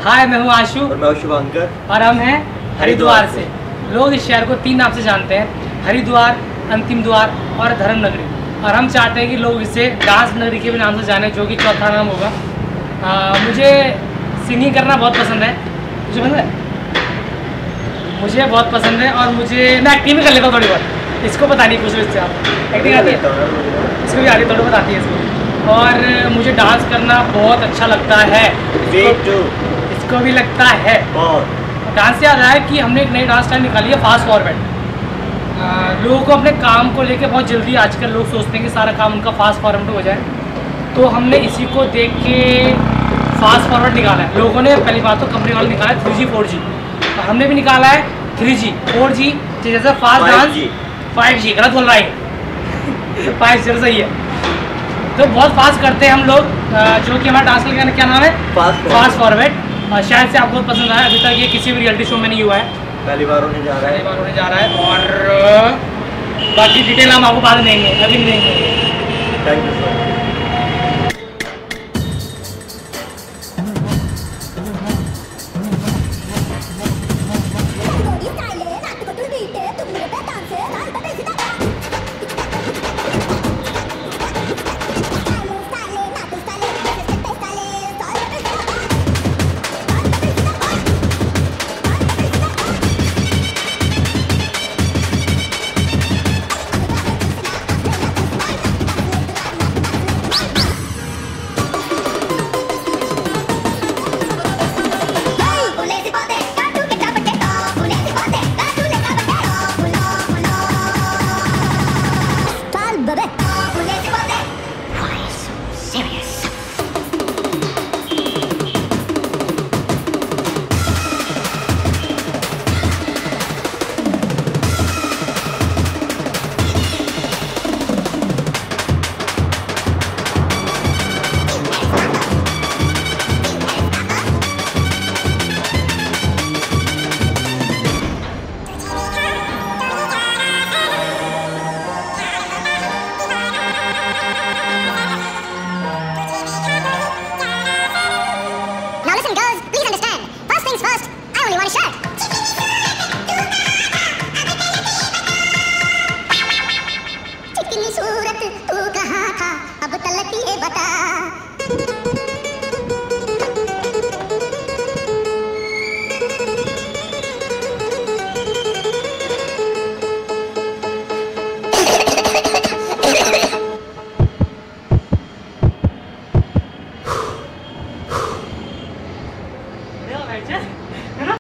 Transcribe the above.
हाय, मैं हूँ आशु और मैं शुभांकर और हम हैं हरिद्वार से। लोग इस शहर को 3 नाम से जानते हैं, हरिद्वार, अंतिम द्वार और धर्म नगरी। और हम चाहते हैं कि लोग इसे डांस नगरी के भी नाम से जाने, जो कि चौथा नाम होगा। मुझे सिंगिंग करना बहुत पसंद है। मुझे बहुत पसंद है और मैं एक्टिंग भी कर लेता हूँ थोड़ी बहुत। इसको पता नहीं, पूछ लो इससे आप। एक्टिंग आती है? इसको भी आती है, थोड़ी बहुत आती है इसको। और मुझे डांस करना बहुत अच्छा लगता है। इसको भी लगता है। डांस से याद आया कि हमने एक नई डांस स्टाइल निकाली है, फास्ट फॉरवर्ड। लोगों को अपने काम को लेके बहुत जल्दी, आजकल लोग सोचते हैं कि सारा काम उनका फास्ट फॉरवर्ड हो जाए, तो हमने इसी को देख के फास्ट फॉरवर्ड निकाला है। लोगों ने पहली बात तो कंपनी वाले निकाला है 3G 4G, और हमने भी निकाला है 3G 4G, जैसे फास्ट डांस 5G। गलत बोल रहा है 5G सही है। तो बहुत फास्ट करते हैं हम लोग, जो कि हमारा डांस का क्या नाम है, फास्ट फॉरवर्ड। शायद से आपको पसंद आया। अभी तक ये किसी भी रियलिटी शो में नहीं हुआ है, पहली बार होने जा रहा है। और बाकी डिटेल हम आपको बाद में देंगे, अभी नहीं देंगे। Thank you sir.